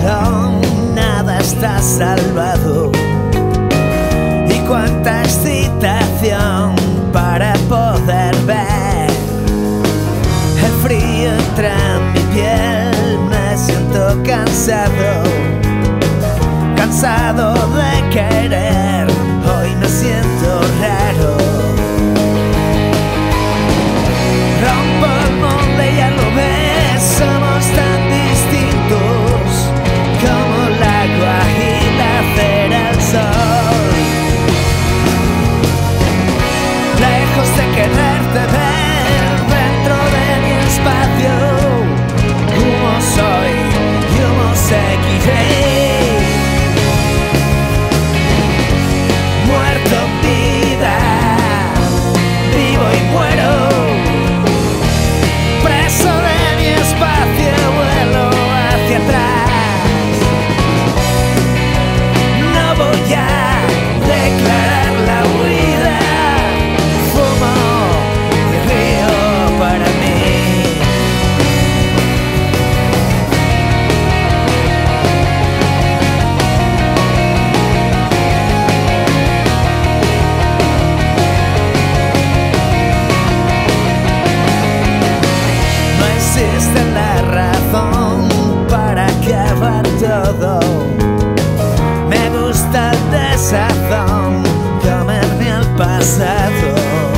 razón, nada está salvado. Y cuánta excitación para poder ver. El frío entra en mi piel, me siento cansado, cansado de querer. Hoy me siento raro. Rompo el molde, ya lo ves, somos tan distintos como el agua y la cera, el sol. Lejos de quererte ver, dentro de mi espacio, humo soy y humo seguiré. Muerto vida, vivo y muero. Preso de mi espacio, vuelo hacia atrás. No voy a declarar la huida. Fumo y río para mí. No existe la razón para acabar todo. Me gusta el desazón, comerme al pasado.